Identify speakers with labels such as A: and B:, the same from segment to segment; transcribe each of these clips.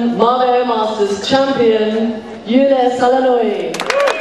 A: Mare Masters champion, Yule Salanoi.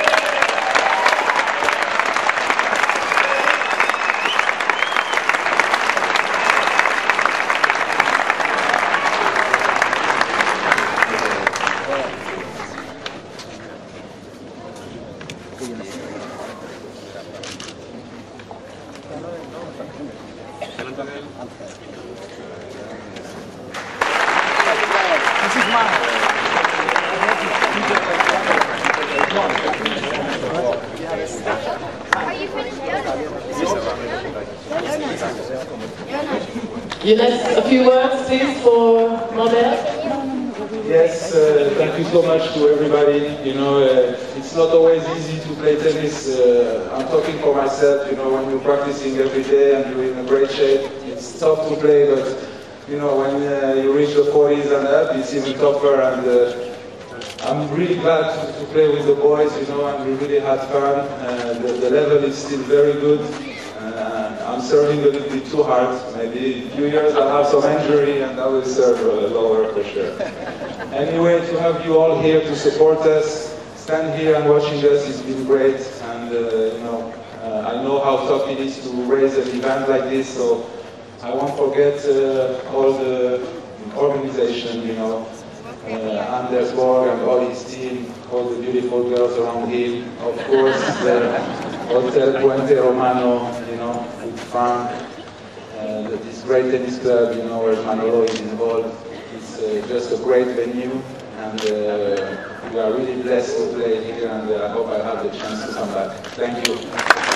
A: Younes, a few words please for Mabel.
B: Yes, thank you so much to everybody. You know, it's not always easy to play tennis. I'm talking for myself, you know, when you're practicing every day and you're in a great shape, it's tough to play, but you know, when you reach the 40s and up, it's even tougher, and I'm really glad to play with the boys, you know, and we really had fun. The level is still very good. I'm serving a little bit too hard. Maybe in a few years I'll have some injury and I will serve lower for sure. Anyway, to have you all here to support us, stand here and watching us, it's been great. And you know, I know how tough it is to raise an event like this, so I won't forget all the organization, you know, Anders Borg and all his team, all the beautiful girls around him, of course, the Hotel Puente Romano, you know, with Frank, this great tennis club, you know, where Manolo is involved. It's just a great venue, and we are really blessed to play here, and I hope I have the chance to come back. Thank you.